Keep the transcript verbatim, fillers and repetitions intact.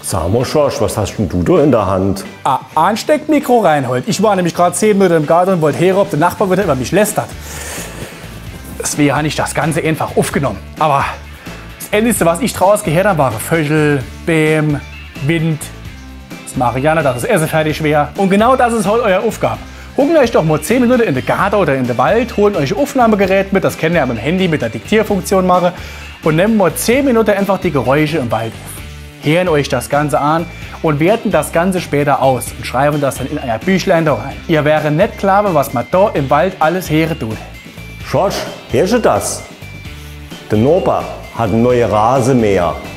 Sag mal, Schorsch, was hast denn du da in der Hand? Ah, Ansteckmikro, Reinhold. Ich war nämlich gerade zehn Minuten im Garten und wollte hören, ob der Nachbar wieder über mich lästert. Deswegen habe ich das Ganze einfach aufgenommen. Aber das Einzige, was ich draus gehört habe, waren Vögel, Bäm, Wind. Das mache ich gerne, dass das Essen fertig wäre. Und genau das ist heute eure Aufgabe. Guckt euch doch mal zehn Minuten in den Garten oder in den Wald, holt euch ein Aufnahmegerät mit, das könnt ihr ja mit dem Handy mit der Diktierfunktion machen, und nehmt mal zehn Minuten einfach die Geräusche im Wald auf. Hören euch das Ganze an und werten das Ganze später aus und schreiben das dann in euer Büchlein da rein. Ihr wäre nicht klar, was man da im Wald alles hören tut. Schorsch, hörst du das? Der Norbert hat ein neues Rasenmäher.